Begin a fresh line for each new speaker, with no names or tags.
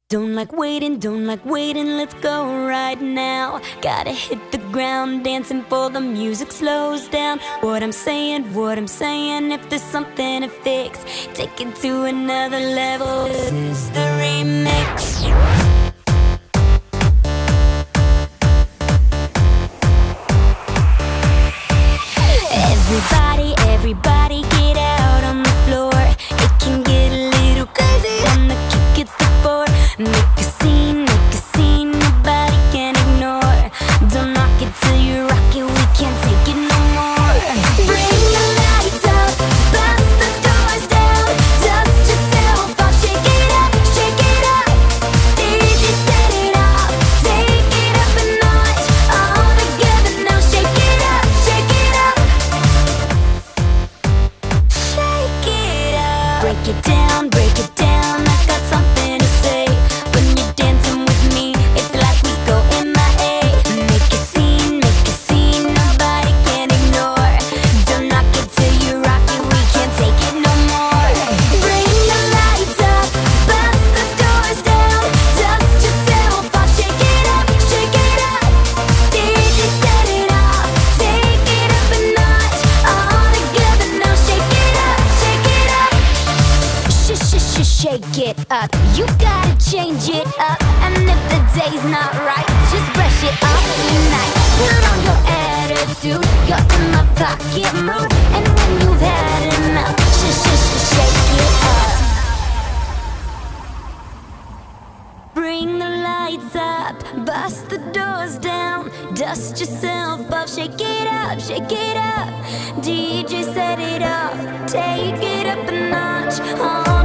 Don't like waiting, let's go right now. Gotta hit the ground, dancing for the music slows down. What I'm saying, if there's something to fix, take it to another level. This is the remix. Everybody get out on the floor. It can get a little crazy when the kick hits the floor. Make a scene, nobody can ignore. Don't knock it till you rock it, we can't take it no more. Bring the lights up, bust the doors down, dust yourself off, shake it up, shake it up. DJ set it off, take it up a notch. All together now, shake it up, shake it up. Break it down, I got something to say. When you're dancing with me, it's like we go MIA. Make a scene, nobody can ignore. Don't knock it till you rock it, we can't take it no more. Bring the lights up, bust the doors down, dust yourself off, shake it up, shake it up. DJ set it off, take it up a notch. All together now, shake it up, shake it up. Shake it up, you gotta change it up. And if the day's not right, just brush it off tonight. Put on your attitude, you're in my pocket mood. And when you've had enough, shake it up. Bring the lights up, bust the doors down, dust yourself off, shake it up, shake it up. DJ set it off, take it up a notch.